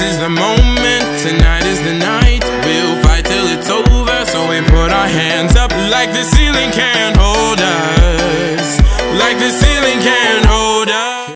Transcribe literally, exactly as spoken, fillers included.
is the moment, tonight is the night. We'll fight till it's over, so we put our hands up like the ceiling can't hold us. Like the ceiling